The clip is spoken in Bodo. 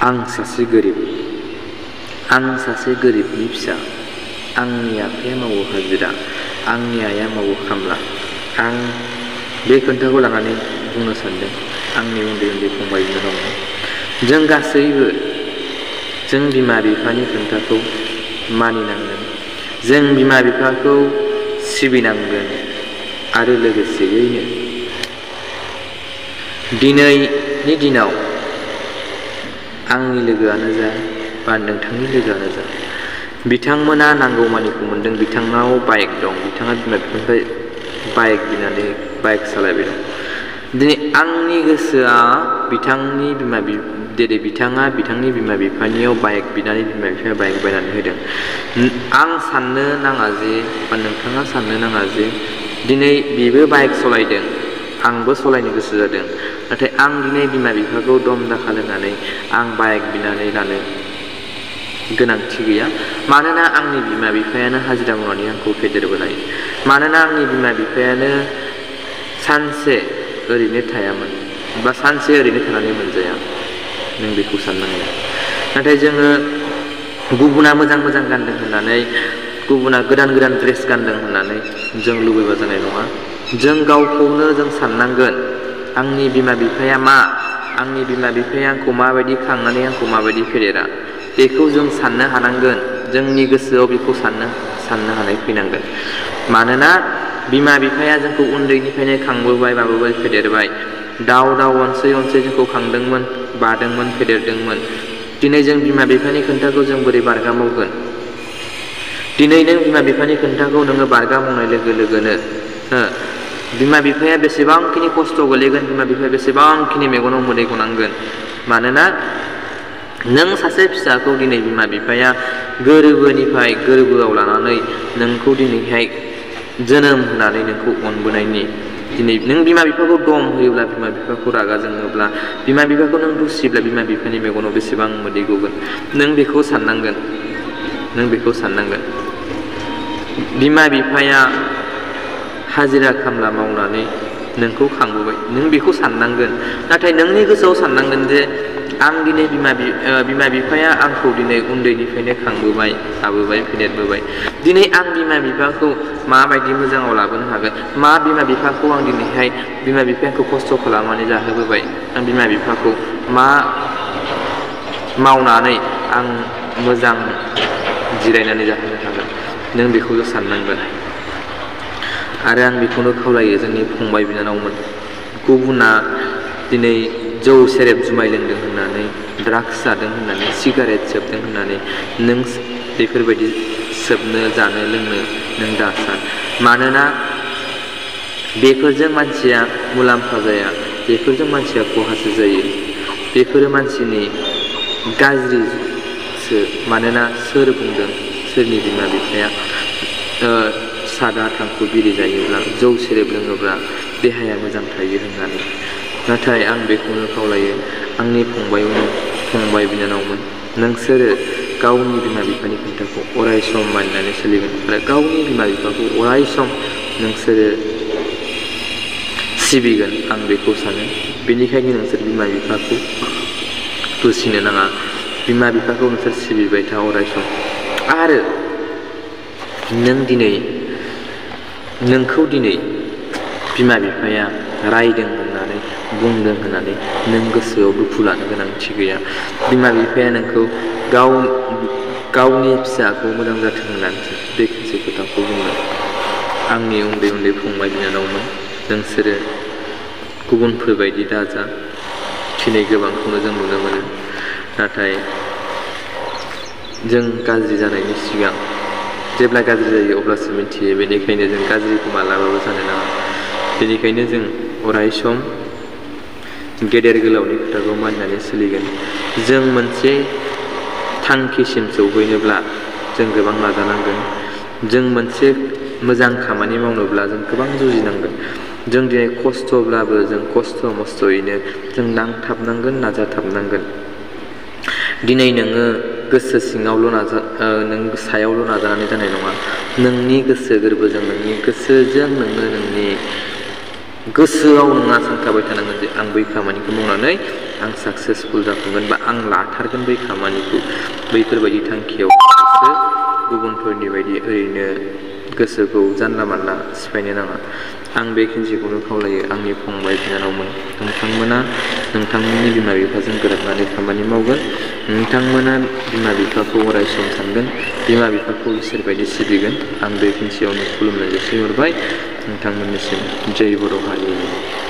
आं सासे गोरिबनि फिसा। आंनि आफाया मावो हाजिरा, आंनि आइया मावो खामला। आं बे खोथाखौ लानानै बुंनो सानदों आंनि उन्दै उन्दै फंबाय बिनानाव। जों गासैबो जों बिमा बिफानि खोथाखौ मानिनांगोन। जों बिमा बिफाखौ सिबिनांगोन आरो लोगोसेयैनो दिनैनि दिनाव आंनि लोगोआनो जा बा नोंथांनि लोगोआनो जा, बिथांमोना नांगौमानिखौ मोनदों। बिथांनाव बाइक दं, बिथाङा बिमा बिफानिफ्राय बाइक बिनानै बाइक सालायबाय दं। दिनै आंनि गोसोआ बिथाङा बिथांनि बिमा बिफानियाव बाइक बिनानै बिमा बिफाया बाइक बायनानै होदों। आं साननो नाङा जे बा नोंथाङा साननो नाङा जे दिनै बेबो बाइक सालायदों, आंबो सालायनो गोसो जादों, नाथाय आं दिनै बिमा बिफाखौ दम दाखा लोंनानै आं बाइक बिनानै लानो गोनांथि गैया। मानोना आंनि बिमा बिफायानो हाजिरा मावनानै आंखौ फेदेरबोनाय। मानोना आंनि बिमा बिफायानो सानसे ओरैनो थायामोन बा सानसे ओरैनो थानानै मोनजाया। नों बेखौ साननांगोन। नाथाय जोङो गुबुना मोजां मोजां गानदों होननानै, गुबुना गोदान गोदान ड्रेस गानदों होननानै जों लुबैबा जानाय नङा। जों गावखौनो जों साननांगोन, आंनि बिमा बिफाया मा, आंनि बिमा बिफाया आंखौ माबायदि खांनानै आंखौ माबायदि फेदेरा, बेखौ जों साननो हानांगोन। जोंनि गोसोआव बेखौ साननो हानाय फैनांगोन। मानोना बिमा बिफाया जोंखौ उन्दैनिफ्रायनो खांबोबाय, बाबोबाय, फेदेरबाय। दाव अनसै अनसै जोंखौ खांदोंमोन, बादोंमोन, फेदेरदोंमोन। दिनै जों बिमा बिफानि खोथाखौ जों बोरै बारगा मावगोन? दिनै नों बिमा बिफानि खोथाखौ नोङो बारगा मावनाय लोगो लोगोनो बिमा बिफाया बेसेबांखिनि खस्थ' गोलैगोन, बिमा बिफाया बेसेबांखिनि मेगनाव मोदै गनांगोन। मानोना नों सासे फिसाखौ दिनै बिमा बिफाया गोरबोआव लानानै नोंखौ दिनैहाय जोनोम होनानै नोंखौ अनबोनायनि, दिनै नों बिमा बिफाखौ दम होयोब्ला, बिमा बिफाखौ रागा जोङोब्ला, बिमा बिफाखौ नों दुसिब्ला बिमा बिफानि मेगनाव बेसेबां मोदै गगोन? नों बेखौ साननांगोन। बिमा बिफाया हाजिरा खामला मावनानै नोंखौ खांबोबाय, नों बेखौ साननांगोन। नाथाय नोंनि गोसोआव साननांगोन जे आं दिनै बिमा बिफाया आंखौ दिनै उन्दैनिफ्रायनो खांबोबाय, बाबोबाय, फेदेरबोबाय। दिनै आं बिमा बिफाखौ माबायदि मोजाङाव लाबोनो हागोन? बिमा बिफाखौ आं दिनैहाय बिमा बिफाया आंखौ खस्थ' खालामनानै जाहोबोबाय, आं बिमा बिफाखौ मा मावनानै आं मोजां जिरायनानै जाहोनो हागोन? नों बेखौल' साननांगोन। आरो आं बेखौनो खावलायो जोंनि फंबाय बिनानावमोन, गुबुना दिनै जौ सेरेब जुमाय लोंदों होननानै, ड्राग्स जादों होननानै, सिगारेट सोबदों होननानै नों बेफोरबायदि सोबनो, जानो, लोंनो नों दासान। मानोना बेफोरजों मानसिया मुलाम्फा जाया, बेफोरजों मानसिया खहासो जायो। बेफोरो मानसिनि गाज्रिसो। मानोना सोर बुंदों, सोरनि बिमा बिफाया सादा थांखु बिरि जायोब्ला, जौ सेरेब लोङोब्ला देहाया मोजां थायो होननानै? नाथाय आं बेखौनो खावलायो आंनि फंबाय बिनानावमोन, नोंसोरो गावनि बिमा बिफानि खोथाखौ अराय सम मानिनानै सोलिगोन आरो गावनि बिमा बिफाखौ अराय सम नोंसोरो सिबिगोन, आं बेखौ सानो। बेनिखायनो नोंसोर बिमा बिफाखौ दुसिनो नाङा। बिमा बिफाखौ नोंसोर सिबिबाय था अराय सम। आरो नोंखौ दिनै बिमा बिफाया रायदों होननानै, बुंदों होननानै नों गोसोआव दुखु लानो गोनांथि गैया। बिमा बिफाया नोंखौ गावनि फिसाखौ मोजां जाथों होननानैसो बे खोनसे खोथाखौ बुंदों। आंनि उन्दै उन्दै फंबाय बिनानावमोन, नोंसोरो गुबुनफोरबायदि दाजा। दिनै गोबांखौनो जों नुनो मोनो, नाथाय जों गाज्रि जानायनि सिगां, जेब्ला गाज्रि जायो अब्लासो मिथियो। बेनिखायनो जों गाज्रिखौ मालाबाबो जानो नाङा। बेनिखायनो जों अराय सम गेदेर गोलावनि खोथाखौ मानिनानै सोलिगोन। जों मोनसे थांखिसिम सौहैनोब्ला जों गोबां नाजानांगोन। जों मोनसे मोजां खामानि मावनोब्ला जों गोबां जुजिनांगोन। जों दिनै खस्थ'ब्लाबो जों खस्थ' मस्थ'यैनो जों नांथाबनांगोन, नाजाथाबनांगोन। दिनै नोङो गोसो सिङावल' नों सायावल' नाजानानै जानाय नङा। नोंनि गोसो गोरबोजों, नोंनि गोसोजों नोंनि गोसोआव नोंहा सानखाबाय थानांगोन जे आं बै खामानिखौ मावनानै आं साक्सेसफुल जाफुंगोन बा आं लाथारगोन बै खामानिखौ। बैफोरबायदि थांखियावसो गुबुनफोरनि बायदि ओरैनो गोसोखौ जानला मानला सिफायनो नाङा। आं बेखिनिखौनो खावलायो आंनि फंबाय बिनानावमोन। नोंथांमोना नोंथांमोननि बिमा बिफाजों गोरोबनानै खामानि मावगोन। नोंथांमोना बिमा बिफाखौ अराय सम सानगोन, बिमा बिफाखौ इसोर बायदि सिबिगोन। आं बेखिनियावनो खुलुमनाय जासिहरबाय नोंथांमोननिसिम। जय बर' हारि।